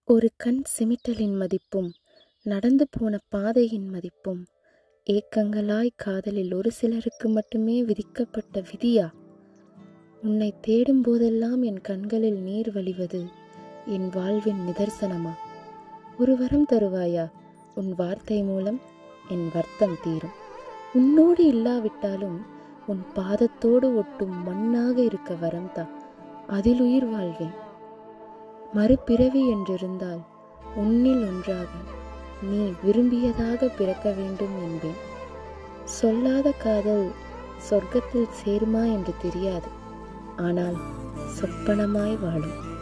ஒரு கண் சிமிட்டலின் மதிப்பும் நடந்து போன பாதையின் மதிப்பும் ஏக்கங்களாய் காதலில் ஒரு சிலருக்கு மட்டுமே விதிக்கப்பட்ட விதியா? உன்னை தேடும் போதெல்லாம் என் கண்களில் நீர் வழிவது என் வாழ்வின் நிதர்சனமா? ஒரு வரம் தருவாயா? உன் வார்த்தை மூலம் என் வருத்தம் தீரும். உன்னோடு இல்லாவிட்டாலும் உன் பாதத்தோடு ஒட்டும் மண்ணாக இருக்க வரம் தா. அதில் உயிர் வாழ்வேன். மறுபிறவி என்றிருந்தால் உன்னில் ஒன்றாக நீ விரும்பியதாக பிறக்க வேண்டும் என்பேன். சொல்லாத காதல் சொர்க்கத்தில் சேருமா என்று தெரியாது, ஆனால் சொப்பனமாய் வாழும்.